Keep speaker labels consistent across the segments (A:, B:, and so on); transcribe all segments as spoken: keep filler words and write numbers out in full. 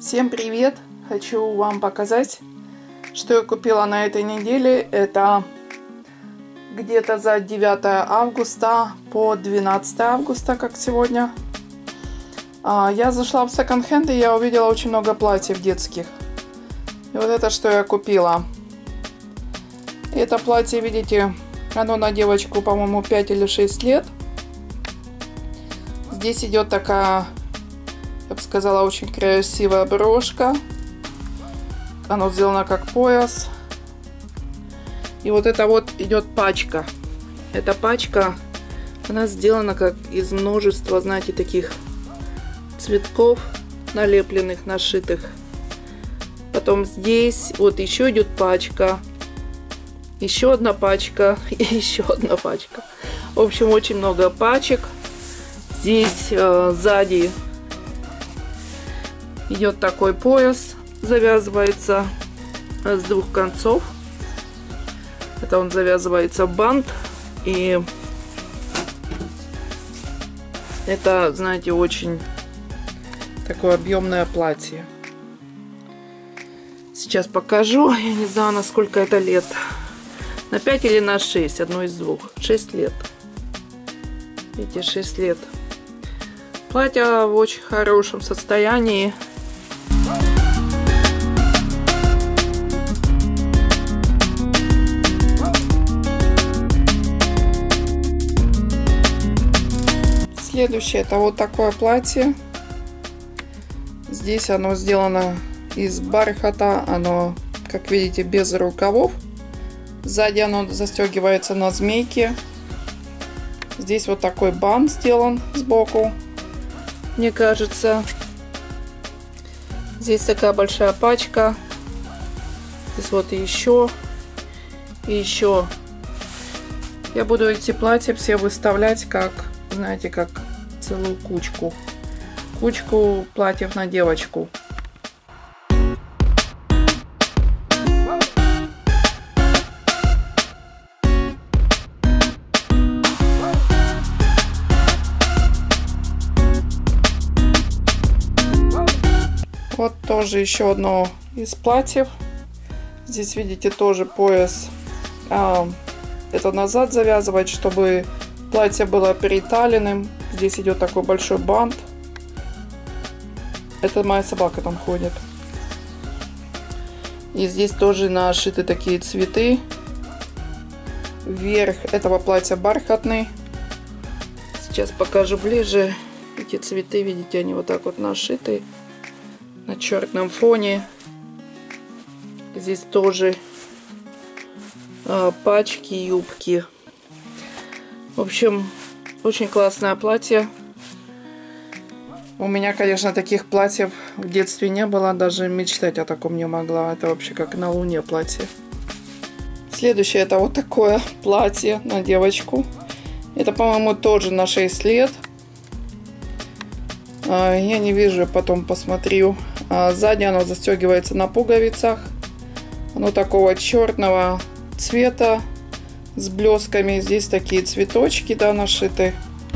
A: Всем привет! Хочу вам показать, что я купила на этой неделе. Это где-то за девятое августа по двенадцатое августа, как сегодня. Я зашла в секонд-хенд, и я увидела очень много платьев детских. И вот это, что я купила. Это платье, видите, оно на девочку, по-моему, пять или шесть лет. Здесь идет такая, я бы сказала, очень красивая брошка. Оно сделано как пояс. И вот это вот идет пачка. Эта пачка, она сделана как из множества, знаете, таких цветков, налепленных, нашитых. Потом здесь вот еще идет пачка. Еще одна пачка. И еще одна пачка. В общем, очень много пачек. Здесь э, сзади идет такой пояс. Завязывается с двух концов. Это он завязывается в бант. И это, знаете, очень такое объемное платье. Сейчас покажу. Я не знаю, на сколько это лет. На пять или на шесть. Одно из двух. шесть лет. Видите, шесть лет. Платье в очень хорошем состоянии. Следующее, это вот такое платье. Здесь оно сделано из бархата. Оно, как видите, без рукавов. Сзади оно застегивается на змейке. Здесь вот такой бант сделан сбоку, мне кажется. Здесь такая большая пачка. Здесь вот и еще. И еще. Я буду эти платья все выставлять как, знаете, как целую кучку. Кучку платьев на девочку. Вот тоже еще одно из платьев. Здесь, видите, тоже пояс. А, это назад завязывать, чтобы платье было приталенным. Здесь идет такой большой бант. Это моя собака там ходит. И здесь тоже нашиты такие цветы. Верх этого платья бархатный. Сейчас покажу ближе. Эти цветы, видите, они вот так вот нашиты на черном фоне. Здесь тоже а, пачки, юбки. В общем, очень классное платье. У меня, конечно, таких платьев в детстве не было. Даже мечтать о таком не могла. Это вообще как на Луне платье. Следующее, это вот такое платье на девочку. Это, по-моему, тоже на шесть лет. Я не вижу, потом посмотрю. Сзади оно застегивается на пуговицах. Оно такого черного цвета с блесками. Здесь такие цветочки, да, нашиты.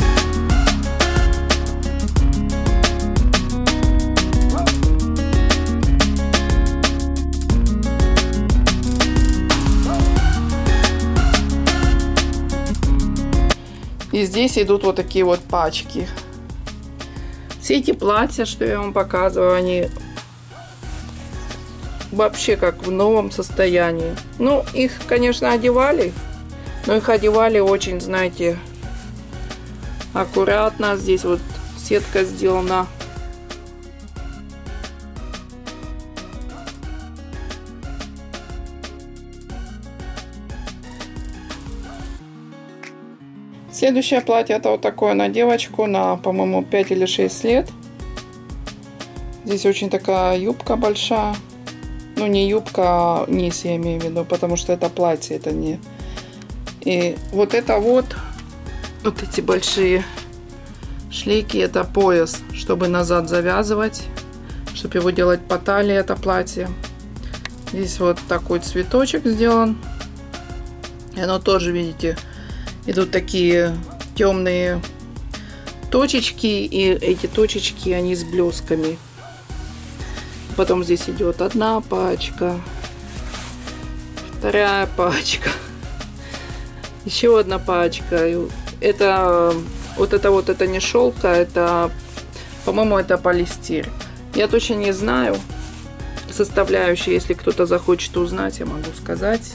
A: И здесь идут вот такие вот пачки. Все эти платья, что я вам показываю, они вообще как в новом состоянии. Ну, их, конечно, одевали, но их одевали очень, знаете, аккуратно. Здесь вот сетка сделана. Следующее платье, это вот такое на девочку, на, по-моему, пять или шесть лет. Здесь очень такая юбка большая. Ну, не юбка, а низ, я имею в виду, потому что это платье, это не... И вот это вот, вот эти большие шлейки, это пояс, чтобы назад завязывать, чтобы его делать по талии, это платье. Здесь вот такой цветочек сделан. И оно тоже, видите, идут такие темные точечки, и эти точечки, они с блесками. Потом здесь идет одна пачка, вторая пачка, еще одна пачка. Это вот это вот это не шелка, это, по-моему, это полиэстер. Я точно не знаю составляющие. Если кто-то захочет узнать, я могу сказать.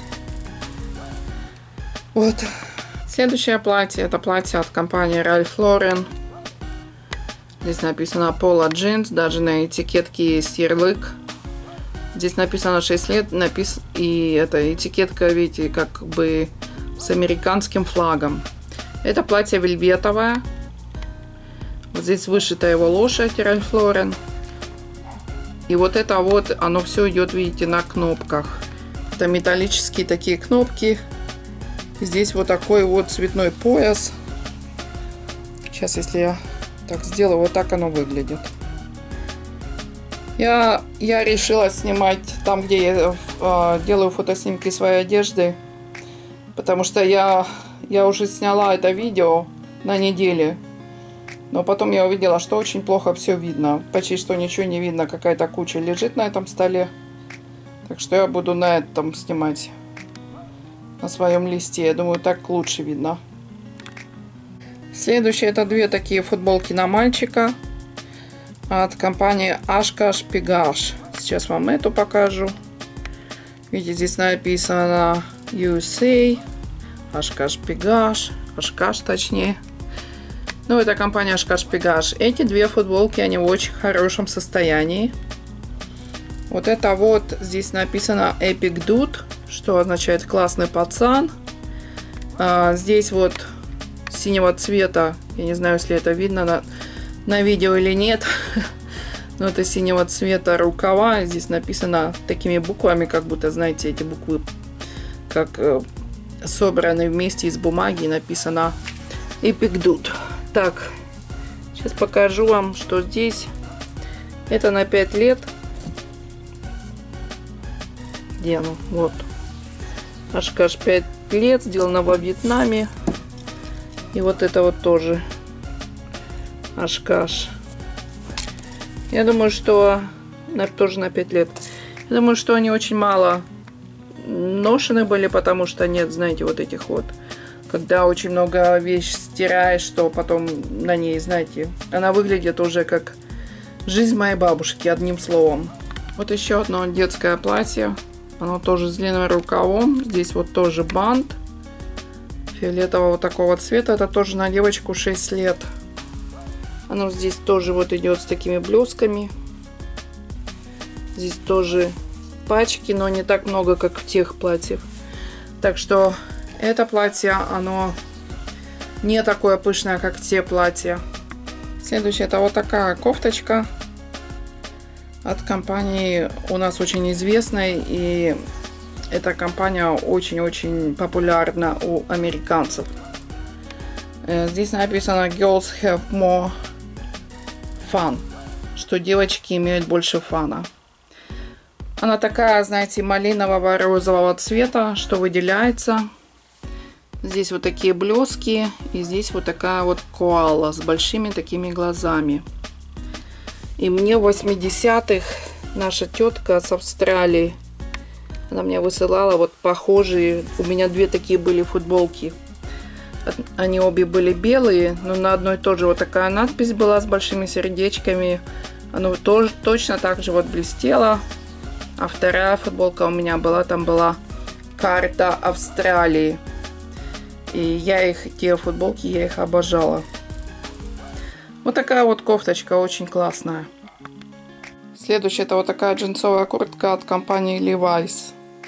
A: Вот. Следующее платье, это платье от компании Ralph Lauren. Здесь написано Polo Jeans, даже на этикетке есть ярлык. Здесь написано шесть лет, напис... и эта этикетка, видите, как бы с американским флагом. Это платье вельветовое. Вот здесь вышита его лошадь Ralph Lauren. И вот это вот, оно все идет, видите, на кнопках. Это металлические такие кнопки. Здесь вот такой вот цветной пояс. Сейчас, если я так сделаю, вот так оно выглядит. Я, я решила снимать там, где я э, делаю фотоснимки своей одежды. Потому что я, я уже сняла это видео на неделе. Но потом я увидела, что очень плохо все видно. Почти что ничего не видно. Какая-то куча лежит на этом столе. Так что я буду на этом снимать. На своем листе. Я думаю, так лучше видно. Следующее, это две такие футболки на мальчика. От компании Oshkosh B'gosh. Сейчас вам эту покажу. Видите, здесь написано ю эс эй. Oshkosh B'gosh. Oshkosh точнее. Ну, это компания Oshkosh B'gosh. Эти две футболки, они в очень хорошем состоянии. Вот это вот, здесь написано Epic Dude, что означает классный пацан. А, здесь вот синего цвета, я не знаю, если это видно на, на видео или нет, но это синего цвета рукава. Здесь написано такими буквами, как будто, знаете, эти буквы как э, собраны вместе из бумаги, написано Epic Dude. Так, сейчас покажу вам, что здесь. Это на пять лет. Где оно? Вот. Oshkosh пять лет, сделано во Вьетнаме. И вот это вот тоже Oshkosh. Я думаю, что на, тоже на пять лет. Я думаю, что они очень мало ношены были, потому что нет, знаете, вот этих вот. Когда очень много вещь стираешь, что потом на ней, знаете, она выглядит уже как жизнь моей бабушки, одним словом. Вот еще одно детское платье. Оно тоже с длинным рукавом. Здесь вот тоже бант фиолетового такого цвета. Это тоже на девочку шесть лет. Оно здесь тоже вот идет с такими блесками. Здесь тоже пачки, но не так много, как в тех платьях. Так что это платье, оно не такое пышное, как те платья. Следующее, это вот такая кофточка от компании у нас очень известной, и эта компания очень-очень популярна у американцев. Здесь написано Girls have more fun, что девочки имеют больше фана. Она такая, знаете, малинового розового цвета, что выделяется. Здесь вот такие блески, и здесь вот такая вот коала с большими такими глазами. И мне в восьмидесятых наша тетка с Австралии, она мне высылала вот похожие, у меня две такие были футболки. Они обе были белые, но на одной тоже вот такая надпись была с большими сердечками. Она тоже точно так же вот блестела. А вторая футболка у меня была, там была карта Австралии. И я их, те футболки, я их обожала. Вот такая вот кофточка, очень классная. Следующая, это вот такая джинсовая куртка от компании Levi's.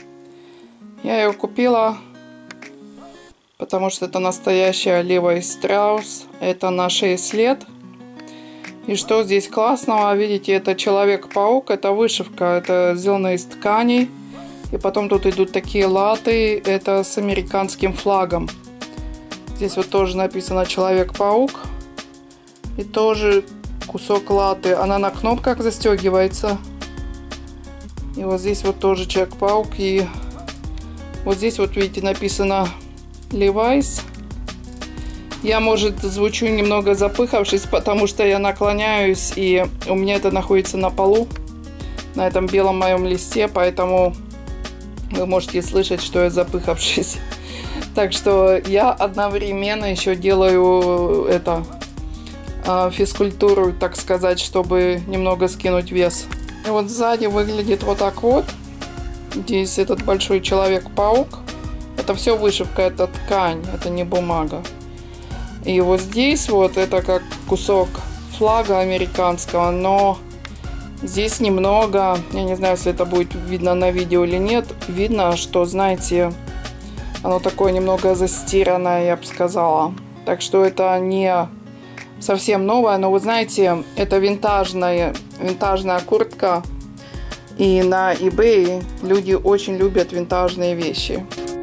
A: Я ее купила, потому что это настоящая Levi Strauss. Это на шесть лет. И что здесь классного? Видите, это Человек-паук, это вышивка, это сделано из тканей. И потом тут идут такие латы, это с американским флагом. Здесь вот тоже написано Человек-паук. И тоже кусок латы. Она на кнопках застегивается. И вот здесь вот тоже Человек-паук. И вот здесь вот, видите, написано Levi's. Я, может, звучу немного запыхавшись, потому что я наклоняюсь, и у меня это находится на полу. на этом белом моем листе, поэтому вы можете слышать, что я запыхавшись. Так что я одновременно еще делаю это физкультуру, так сказать, чтобы немного скинуть вес. И вот сзади выглядит вот так вот. Здесь этот большой человек-паук. Это все вышивка, это ткань, это не бумага. И вот здесь вот это как кусок флага американского, но здесь немного, я не знаю, если это будет видно на видео или нет, видно, что, знаете, оно такое немного застиранное, я бы сказала. Так что это не совсем новое, но вы знаете, это винтажная, винтажная куртка. И на eBay люди очень любят винтажные вещи.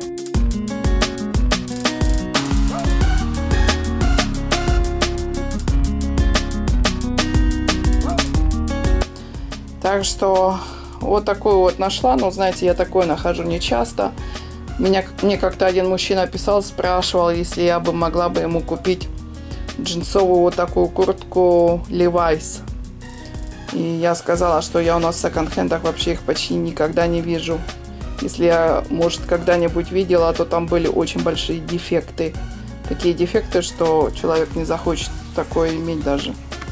A: Так что вот такой вот нашла. Но знаете, я такое нахожу не часто. Меня, мне как-то один мужчина писал, спрашивал, если я бы могла бы ему купить джинсовую вот такую куртку Levi's. И я сказала, что я у нас в секонд-хендах вообще их почти никогда не вижу. Если я, может, когда-нибудь видела, то там были очень большие дефекты. Такие дефекты, что человек не захочет такое иметь даже.